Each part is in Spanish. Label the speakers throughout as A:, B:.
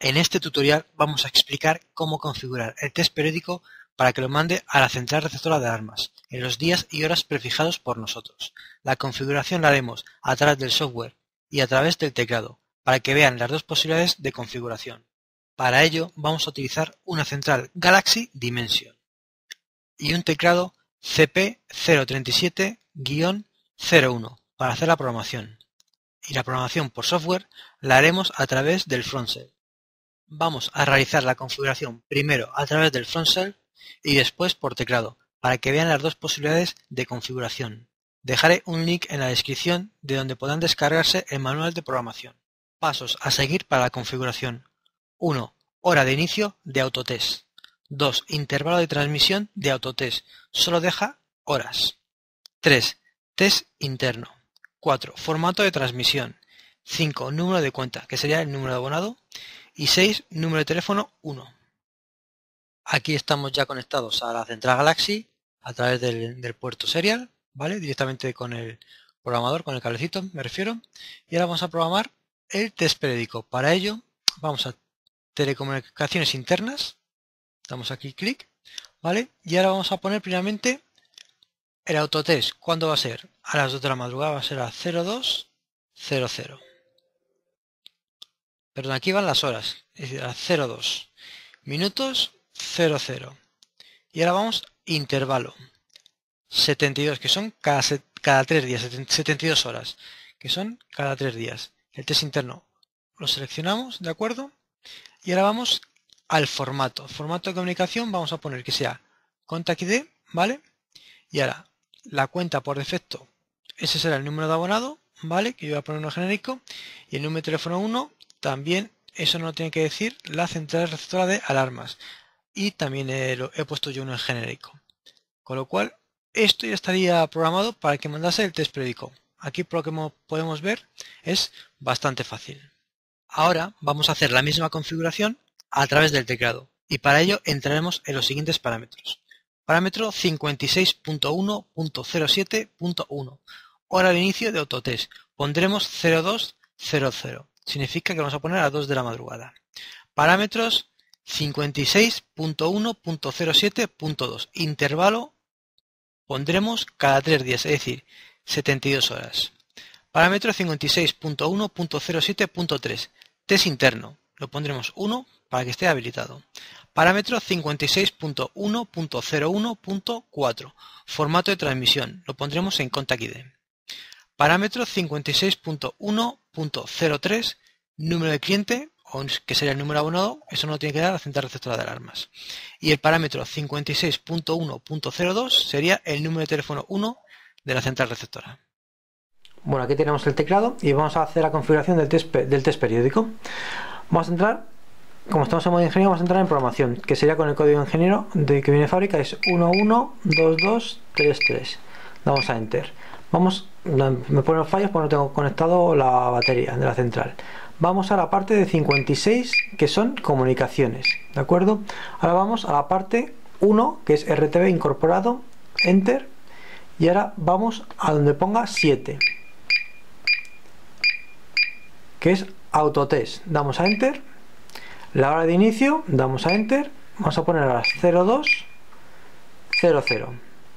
A: En este tutorial vamos a explicar cómo configurar el test periódico para que lo mande a la central receptora de alarmas en los días y horas prefijados por nosotros. La configuración la haremos a través del software y a través del teclado para que vean las dos posibilidades de configuración. Para ello vamos a utilizar una central Galaxy Dimension y un teclado CP037-01 para hacer la programación. Y la programación por software la haremos a través del frontshell. Vamos a realizar la configuración primero a través del frontshell y después por teclado, para que vean las dos posibilidades de configuración. Dejaré un link en la descripción de donde podrán descargarse el manual de programación. Pasos a seguir para la configuración. 1. Hora de inicio de autotest. 2. Intervalo de transmisión de autotest. Solo deja horas. 3. Test interno. 4. Formato de transmisión. 5. Número de cuenta, que sería el número de abonado. Y 6. Número de teléfono 1. Aquí estamos ya conectados a la central Galaxy a través del puerto serial, ¿vale? Directamente con el programador, con el cablecito me refiero. Y ahora vamos a programar el test periódico. Para ello vamos a telecomunicaciones internas. Damos aquí clic, ¿vale? Y ahora vamos a poner primeramente el autotest. ¿Cuándo va a ser? A las 2 de la madrugada va a ser a 02:00. Perdón, aquí van las horas, es decir, a 02 minutos 00. Y ahora vamos intervalo 72, que son cada 3 días, 72 horas, que son cada 3 días. El test interno lo seleccionamos, ¿de acuerdo? Y ahora vamos al formato. Formato de comunicación vamos a poner que sea Contact ID, ¿vale? Y ahora la cuenta por defecto, ese será el número de abonado, ¿vale? Que yo voy a poner uno genérico. Y el número de teléfono 1 también, eso no lo tiene que decir la central receptora de alarmas. Y también he puesto yo uno en genérico. Con lo cual, esto ya estaría programado para que mandase el test periódico. Aquí, por lo que podemos ver, es bastante fácil. Ahora vamos a hacer la misma configuración a través del teclado. Y para ello entraremos en los siguientes parámetros. Parámetro 56.1.07.1. Hora de inicio de autotest. Pondremos 02:00. Significa que vamos a poner a 2 de la madrugada. Parámetros 56.1.07.2. Intervalo pondremos cada 3 días, es decir, 72 horas. Parámetro 56.1.07.3. Test interno. Lo pondremos 1 para que esté habilitado. Parámetro 56.1.01.4. Formato de transmisión. Lo pondremos en Contact ID. Parámetro 56.1.03. Número de cliente, o que sería el número abonado, eso no lo tiene que dar la central receptora de alarmas. Y el parámetro 56.1.02 sería el número de teléfono 1 de la central receptora. Bueno, aquí tenemos el teclado y vamos a hacer la configuración del test periódico. Vamos a entrar, como estamos en modo ingeniero, vamos a entrar en programación, que sería con el código de ingeniero que viene de fábrica, es 112233. Damos a Enter. Me ponen los fallos porque no tengo conectado la batería de la central. Vamos a la parte de 56, que son comunicaciones, ¿de acuerdo? Ahora vamos a la parte 1, que es RTV incorporado, Enter. Y ahora vamos a donde ponga 7, que es autotest. Damos a Enter. La hora de inicio, damos a Enter. Vamos a poner a las 02:00.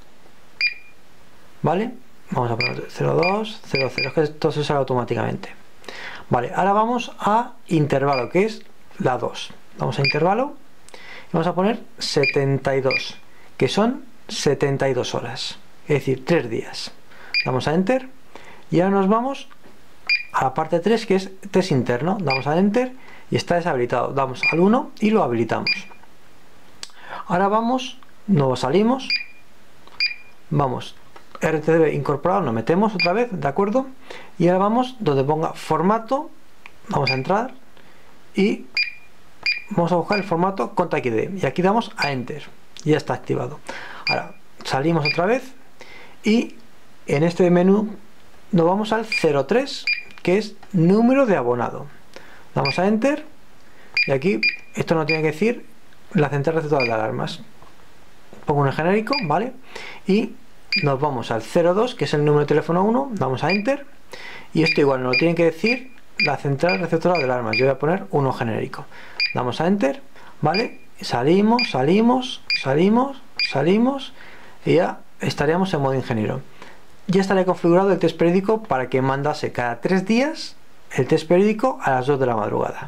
A: ¿Vale? Vamos a poner 02:00, es que esto se sale automáticamente. Vale, ahora vamos a intervalo, que es la 2. Vamos a intervalo y vamos a poner 72, que son 72 horas, es decir, 3 días. Damos a Enter y ahora nos vamos a la parte 3, que es test interno. Damos a Enter y está deshabilitado. Damos al 1 y lo habilitamos. Ahora vamos, nos salimos, vamos RTV incorporado, nos metemos otra vez, ¿de acuerdo? Y ahora vamos donde ponga formato, vamos a entrar y vamos a buscar el formato Contact ID y aquí damos a Enter, ya está activado. Ahora salimos otra vez y en este menú nos vamos al 03, que es número de abonado. Damos a Enter y aquí esto no tiene que decir la central receptora de alarmas. Pongo un genérico, ¿vale? Y nos vamos al 02, que es el número de teléfono 1, damos a Enter y esto igual nos lo tiene que decir la central receptora de alarmas. Yo voy a poner uno genérico.
B: Damos a Enter, ¿vale? Salimos y ya estaríamos en modo ingeniero. Ya estaría configurado el test periódico para que mandase cada 3 días el test periódico a las 2 de la madrugada.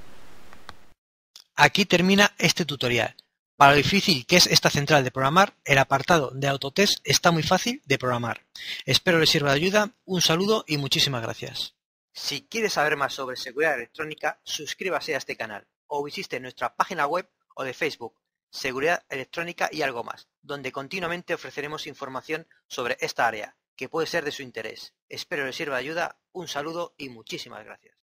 A: Aquí termina este tutorial. Para lo difícil que es esta central de programar, el apartado de autotest está muy fácil de programar. Espero les sirva de ayuda, un saludo y muchísimas gracias. Si quieres saber más sobre seguridad electrónica, suscríbase a este canal o visite nuestra página web o de Facebook, Seguridad Electrónica y algo más, donde continuamente ofreceremos información sobre esta área, que puede ser de su interés. Espero les sirva de ayuda, un saludo y muchísimas gracias.